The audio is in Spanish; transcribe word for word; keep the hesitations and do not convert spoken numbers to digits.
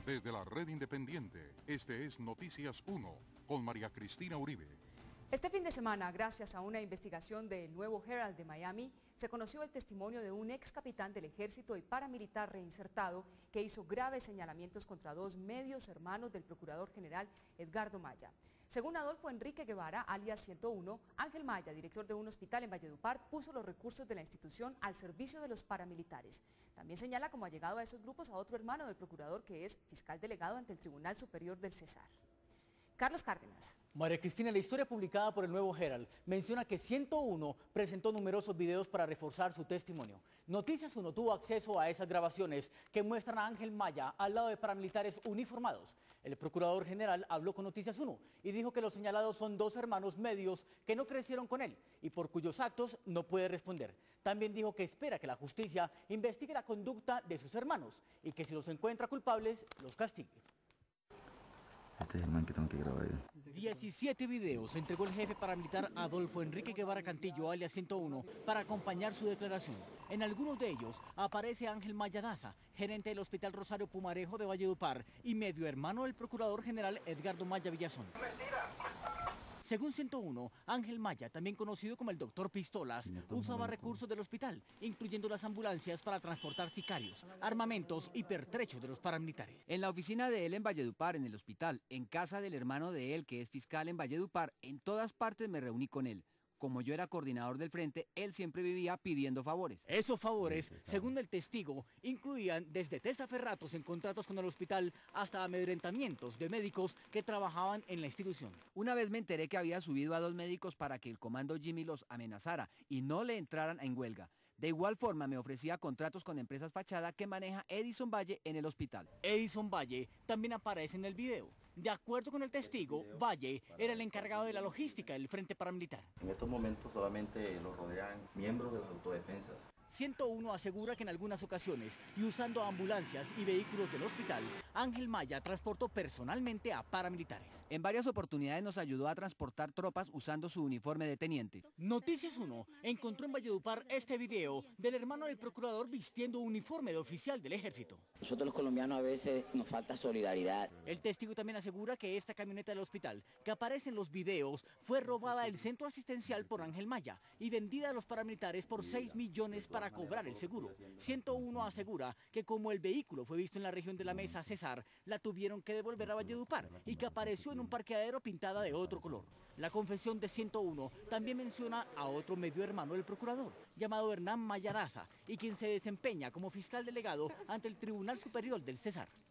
Desde la red independiente, este es Noticias uno, con María Cristina Uribe. Este fin de semana, gracias a una investigación del Nuevo Herald de Miami, se conoció el testimonio de un ex capitán del ejército y paramilitar reinsertado que hizo graves señalamientos contra dos medios hermanos del procurador general Edgardo Maya. Según Adolfo Enrique Guevara, alias ciento uno, Ángel Maya, director de un hospital en Valledupar, puso los recursos de la institución al servicio de los paramilitares. También señala como allegado a esos grupos a otro hermano del procurador que es fiscal delegado ante el Tribunal Superior del Cesar. Carlos Cárdenas. María Cristina, la historia publicada por el Nuevo Herald menciona que ciento uno presentó numerosos videos para reforzar su testimonio. Noticias uno tuvo acceso a esas grabaciones que muestran a Ángel Maya al lado de paramilitares uniformados. El procurador general habló con Noticias uno y dijo que los señalados son dos hermanos medios que no crecieron con él y por cuyos actos no puede responder. También dijo que espera que la justicia investigue la conducta de sus hermanos y que si los encuentra culpables, los castigue. Este es el man que tengo que grabar ahí. diecisiete videos entregó el jefe paramilitar Adolfo Enrique Guevara Cantillo, alias ciento uno, para acompañar su declaración. En algunos de ellos aparece Ángel Maya Daza, gerente del Hospital Rosario Pumarejo de Valledupar y medio hermano del procurador general Edgardo Maya Villazón. Según ciento uno, Ángel Maya, también conocido como el doctor Pistolas, usaba recursos del hospital, incluyendo las ambulancias para transportar sicarios, armamentos y pertrechos de los paramilitares. En la oficina de él en Valledupar, en el hospital, en casa del hermano de él, que es fiscal en Valledupar, en todas partes me reuní con él. Como yo era coordinador del frente, él siempre vivía pidiendo favores. Esos favores, según el testigo, incluían desde testaferratos en contratos con el hospital hasta amedrentamientos de médicos que trabajaban en la institución. Una vez me enteré que había subido a dos médicos para que el comando Jimmy los amenazara y no le entraran en huelga. De igual forma me ofrecía contratos con empresas fachada que maneja Edison Valle en el hospital. Edison Valle también aparece en el video. De acuerdo con el testigo, Valle era el encargado de la logística del frente paramilitar. En estos momentos solamente lo rodean miembros de las autodefensas. ciento uno asegura que en algunas ocasiones, y usando ambulancias y vehículos del hospital, Ángel Maya transportó personalmente a paramilitares. En varias oportunidades nos ayudó a transportar tropas usando su uniforme de teniente. Noticias uno encontró en Valledupar este video del hermano del procurador vistiendo un uniforme de oficial del ejército. Nosotros los colombianos a veces nos falta solidaridad. El testigo también asegura que esta camioneta del hospital, que aparece en los videos, fue robada del centro asistencial por Ángel Maya y vendida a los paramilitares por seis millones para para cobrar el seguro. ciento uno asegura que como el vehículo fue visto en la región de la Mesa Cesar, la tuvieron que devolver a Valledupar y que apareció en un parqueadero pintada de otro color. La confesión de ciento uno también menciona a otro medio hermano del procurador, llamado Hernán Maya Daza, y quien se desempeña como fiscal delegado ante el Tribunal Superior del Cesar.